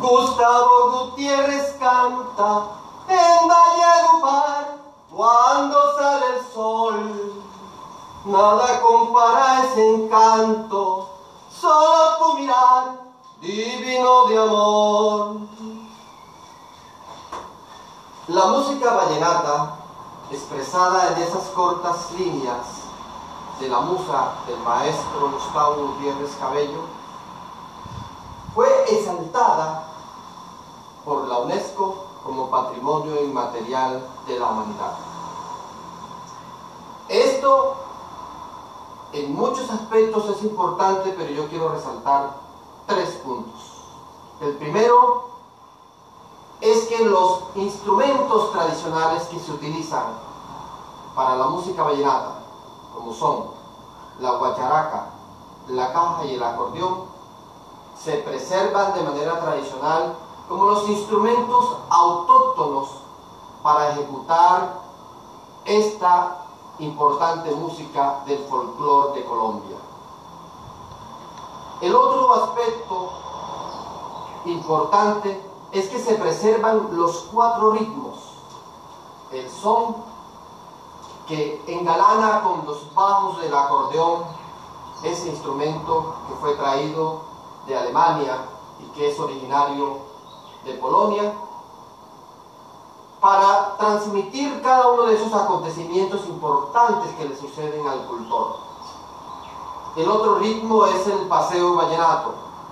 Gustavo Gutiérrez canta en Valledupar cuando sale el sol. Nada compara ese encanto, solo tu mirar divino de amor. La música vallenata, expresada en esas cortas líneas de la musa del maestro Gustavo Gutiérrez Cabello, fue exaltada por la UNESCO como Patrimonio Inmaterial de la Humanidad. Esto en muchos aspectos es importante, pero yo quiero resaltar 3 puntos. El primero es que los instrumentos tradicionales que se utilizan para la música vallenata, como son la guacharaca, la caja y el acordeón, se preservan de manera tradicional como los instrumentos autóctonos para ejecutar esta importante música del folclore de Colombia. El otro aspecto importante es que se preservan los 4 ritmos: el son, que engalana con los bajos del acordeón, ese instrumento que fue traído de Alemania y que es originario de Polonia, para transmitir cada uno de esos acontecimientos importantes que le suceden al cultor. El otro ritmo es el paseo vallenato,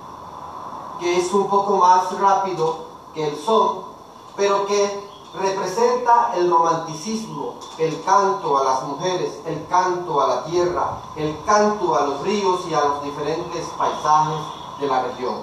que es un poco más rápido que el son, pero que representa el romanticismo, el canto a las mujeres, el canto a la tierra, el canto a los ríos y a los diferentes paisajes de la región.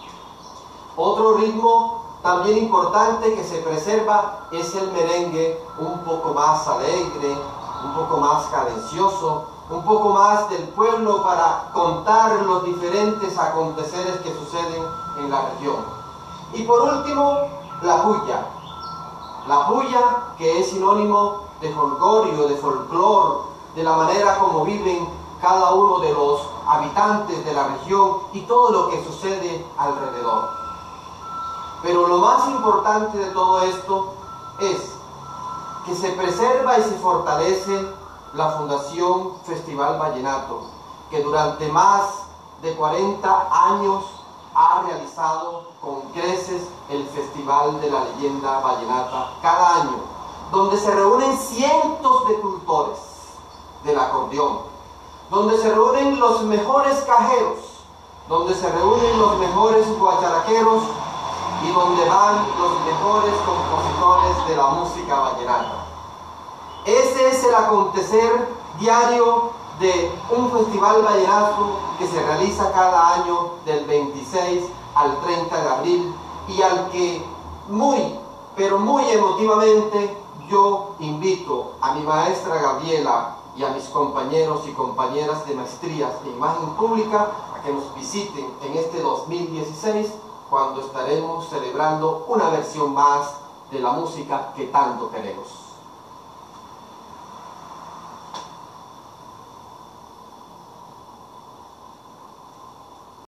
Otro ritmo también importante que se preserva es el merengue, un poco más alegre, un poco más cadencioso, un poco más del pueblo para contar los diferentes aconteceres que suceden en la región. Y por último, la puya. La puya, que es sinónimo de folgorio, de folclor, de la manera como viven cada uno de los habitantes de la región y todo lo que sucede alrededor. Pero lo más importante de todo esto es que se preserva y se fortalece la Fundación Festival Vallenato, que durante más de 40 años ha realizado con creces el Festival de la Leyenda Vallenata cada año, donde se reúnen cientos de cultores del acordeón, donde se reúnen los mejores cajeros, donde se reúnen los mejores guacharaqueros y donde van los mejores compositores de la música vallenata. Ese es el acontecer diario de un festival vallenato que se realiza cada año del 26 al 30 de abril y al que muy, pero muy emotivamente yo invito a mi maestra Gabriela y a mis compañeros y compañeras de maestrías de imagen pública a que nos visiten en este 2016, cuando estaremos celebrando una versión más de la música que tanto queremos.